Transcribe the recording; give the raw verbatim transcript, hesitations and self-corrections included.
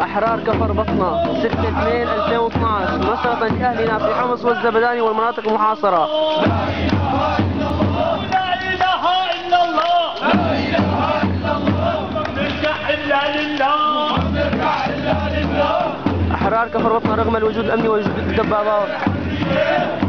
أحرار كفر بطنة ستة اثنين ألفين واثنعش نصرة لأهلنا في حمص والزبداني والمناطق المحاصرة. لا إله إلا الله لا إله إلا الله ما بنرجع إلا لله ما بنرجع إلا لله. أحرار كفر بطنة رغم الوجود الأمني ووجود الدبابات.